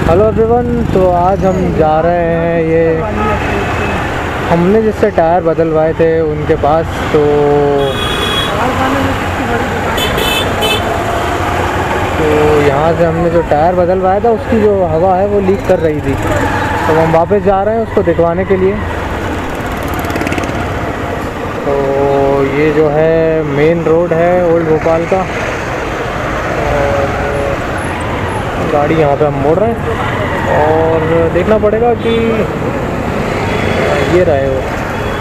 Hello everyone, तो आज हम जा रहे हैं हमने जिससे टायर बदलवाए थे उनके पास। तो यहाँ से हमने जो टायर बदलवाया था उसकी जो हवा है वो लीक कर रही थी, तो हम वापस जा रहे हैं उसको दिखवाने के लिए। तो ये जो है मेन रोड है ओल्ड भोपाल का, और गाड़ी यहाँ पे हम मोड़ रहे हैं और देखना पड़ेगा कि ये रहे हो।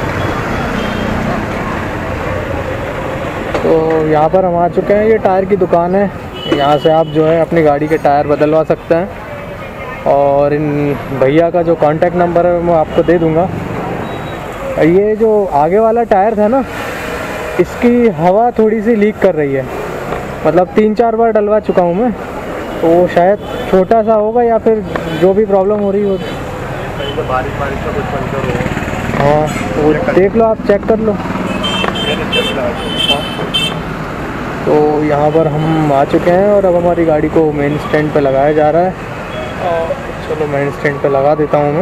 तो यहाँ पर हम आ चुके हैं, ये टायर की दुकान है। यहाँ से आप जो है अपनी गाड़ी के टायर बदलवा सकते हैं, और इन भैया का जो कांटेक्ट नंबर है मैं आपको दे दूँगा। ये जो आगे वाला टायर था ना, इसकी हवा थोड़ी सी लीक कर रही है, मतलब 3-4 बार डलवा चुका हूँ मैं, तो वो शायद छोटा सा होगा या फिर जो भी प्रॉब्लम हो रही हो। बारिश का कुछ पंचर हो। हाँ, तो वो देख लो, आप चेक कर लो। तो यहाँ पर हम आ चुके हैं और अब हमारी गाड़ी को मेन स्टैंड पे लगाया जा रहा है। और चलो मेन स्टैंड पे लगा देता हूँ मैं।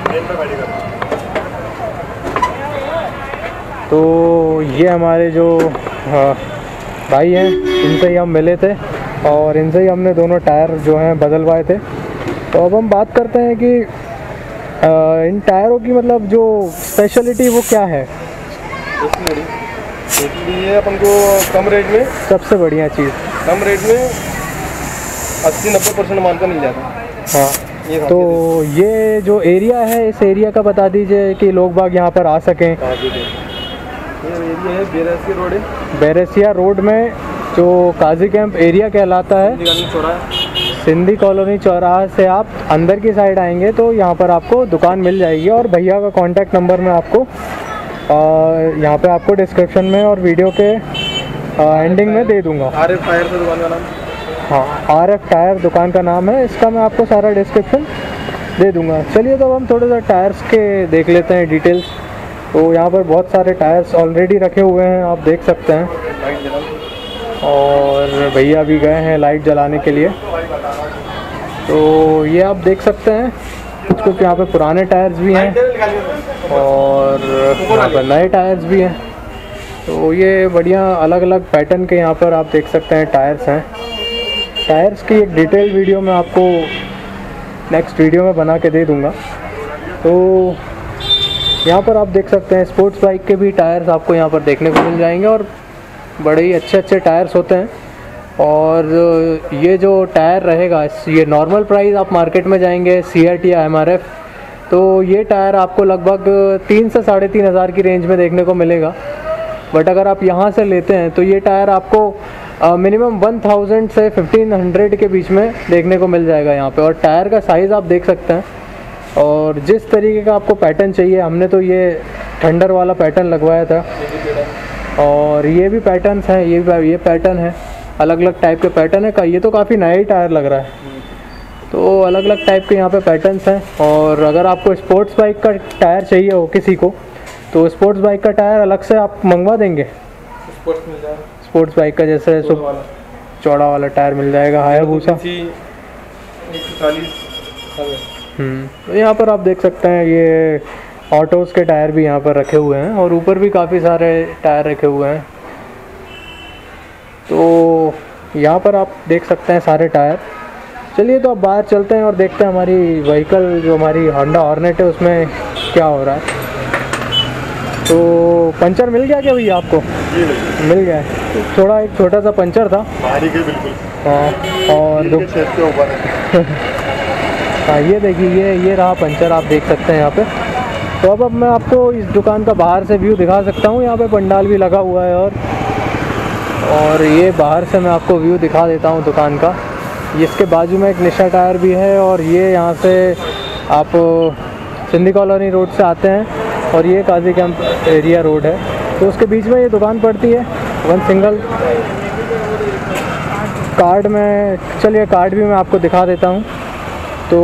तो ये हमारे जो भाई हैं, इनसे ही हम मिले थे और इनसे ही हमने दोनों टायर जो हैं बदलवाए थे। तो अब हम बात करते हैं कि इन टायरों की मतलब जो स्पेशलिटी वो क्या है। इसलिए अपन को कम रेट में, सबसे बढ़िया चीज़ कम रेट में 80-90% माल का मिल जाता है। हाँ, तो ये जो एरिया है, इस एरिया का बता दीजिए कि लोग बाग यहाँ पर आ सकें। ये एरिया है बैरसिया रोड है। बैरसिया रोड में जो काजी कैंप एरिया कहलाता है, सिंधी कॉलोनी चौराहा से आप अंदर की साइड आएंगे तो यहाँ पर आपको दुकान मिल जाएगी। और भैया का कांटेक्ट नंबर मैं आपको यहाँ पे आपको डिस्क्रिप्शन में और वीडियो के एंडिंग में दे दूँगा। RF टायर से दुकान का नाम, हाँ, RF टायर दुकान का नाम है, इसका मैं आपको सारा डिस्क्रिप्शन दे दूँगा। चलिए, तो हम थोड़े सा टायर्स के देख लेते हैं डिटेल्स। तो यहाँ पर बहुत सारे टायर्स ऑलरेडी रखे हुए हैं, आप देख सकते हैं। और भैया भी गए हैं लाइट जलाने के लिए। तो ये आप देख सकते हैं, कुछ यहाँ पे पुराने टायर्स भी हैं और यहाँ पर नए टायर्स भी हैं। तो ये बढ़िया अलग अलग पैटर्न के यहाँ पर आप देख सकते हैं टायर्स हैं। टायर्स की एक डिटेल वीडियो मैं आपको नेक्स्ट वीडियो में बना के दे दूँगा। तो यहाँ पर आप देख सकते हैं स्पोर्ट्स बाइक के भी टायर्स आपको यहाँ पर देखने को मिल जाएंगे, और बड़े ही अच्छे टायर्स होते हैं। और ये जो टायर रहेगा, ये नॉर्मल प्राइस आप मार्केट में जाएंगे CRT या MRF, तो ये टायर आपको लगभग 3 से 3,500 की रेंज में देखने को मिलेगा। बट अगर आप यहाँ से लेते हैं तो ये टायर आपको मिनिमम 1000 से 1500 के बीच में देखने को मिल जाएगा यहाँ पे। और टायर का साइज़ आप देख सकते हैं, और जिस तरीके का आपको पैटर्न चाहिए, हमने तो ये थंडर वाला पैटर्न लगवाया था, और ये भी पैटर्न्स हैं, ये पैटर्न है, अलग अलग टाइप के पैटर्न है का। ये तो काफ़ी नया ही टायर लग रहा है। तो अलग अलग टाइप के यहाँ पे पैटर्न्स हैं। और अगर आपको स्पोर्ट्स बाइक का टायर चाहिए हो किसी को, तो स्पोर्ट्स बाइक का टायर अलग से आप मंगवा देंगे। स्पोर्ट्स बाइक का जैसे चौड़ा वाला टायर मिल जाएगा, हायाबुसा। तो यहाँ पर आप देख सकते हैं ये ऑटोज़ के टायर भी यहाँ पर रखे हुए हैं, और ऊपर भी काफ़ी सारे टायर रखे हुए हैं। तो यहाँ पर आप देख सकते हैं सारे टायर। चलिए, तो अब बाहर चलते हैं और देखते हैं हमारी व्हीकल, जो हमारी होंडा हॉर्नेट है, उसमें क्या हो रहा है। तो पंचर मिल गया क्या भैया आपको? मिल गया है। थोड़ा एक छोटा सा पंचर था, बिल्कुल। हाँ, और हाँ, ये देखिए, ये रहा पंचर, आप देख सकते हैं यहाँ पे। तो अब मैं आपको इस दुकान का बाहर से व्यू दिखा सकता हूँ। यहाँ पे पंडाल भी लगा हुआ है, और ये बाहर से मैं आपको व्यू दिखा देता हूँ दुकान का। इसके बाजू में एक निशा टायर भी है, और ये यहाँ से आप सिंधी कॉलोनी रोड से आते हैं, और ये काजी कैंप एरिया रोड है, तो उसके बीच में ये दुकान पड़ती है। वन सिंगल कार्ड में, चलिए कार्ड भी मैं आपको दिखा देता हूँ। तो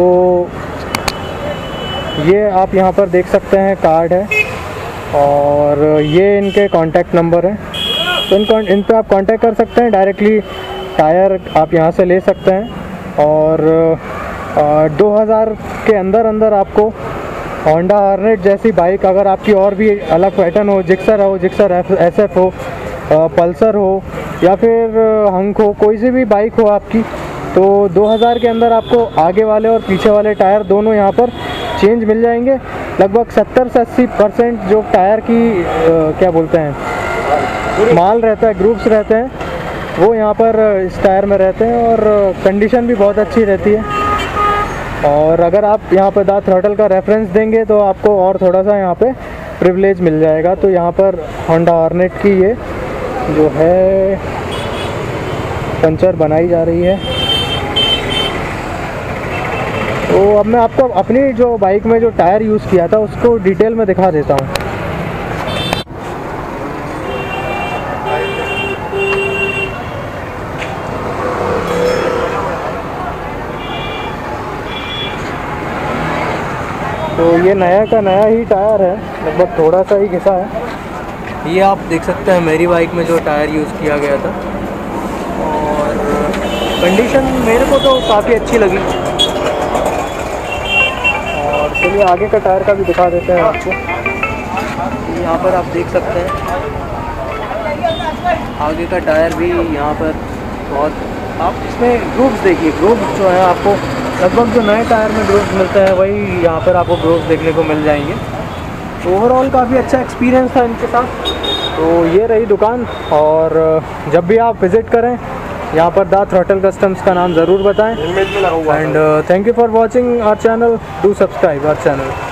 ये आप यहाँ पर देख सकते हैं कार्ड है, और ये इनके कांटेक्ट नंबर है। तो इन पे आप कांटेक्ट कर सकते हैं डायरेक्टली। टायर आप यहाँ से ले सकते हैं, और 2000 के अंदर आपको होंडा हॉर्नेट जैसी बाइक, अगर आपकी और भी अलग पैटर्न हो, जिक्सर SF हो, पल्सर हो या फिर हंक हो, कोई सी भी बाइक हो आपकी, तो 2000 के अंदर आपको आगे वाले और पीछे वाले टायर दोनों यहाँ पर चेंज मिल जाएंगे। लगभग 70 से 80% जो टायर की क्या बोलते हैं माल रहता है, ग्रूव्स रहते हैं, वो यहाँ पर इस टायर में रहते हैं और कंडीशन भी बहुत अच्छी रहती है। और अगर आप यहाँ पर द थ्रॉटल का रेफरेंस देंगे तो आपको और थोड़ा सा यहाँ पे प्रिविलेज मिल जाएगा। तो यहाँ पर होंडा हॉर्नेट की ये जो है पंचर बनाई जा रही है। तो अब मैं आपको अपनी जो बाइक में जो टायर यूज़ किया था उसको डिटेल में दिखा देता हूँ। तो ये नया का नया ही टायर है, लगभग थोड़ा सा ही घिसा है। ये आप देख सकते हैं मेरी बाइक में जो टायर यूज़ किया गया था, और कंडीशन मेरे को तो काफ़ी अच्छी लगी। और चलिए आगे का टायर का भी दिखा देते हैं आपको। यहाँ पर आप देख सकते हैं आगे का टायर भी यहाँ पर बहुत, आप इसमें ग्रूव्स देखिए, ग्रूव्स जो है आपको लगभग जो नए टायर में ग्रूव्स मिलते हैं वही यहाँ पर आपको ग्रूव्स देखने को मिल जाएंगे। तो ओवरऑल काफ़ी अच्छा एक्सपीरियंस था इनके साथ। तो ये रही दुकान, और जब भी आप विज़िट करें यहाँ पर द थ्रॉटल कस्टम्स का नाम ज़रूर बताएं। And thank you for watching our channel, do subscribe our channel.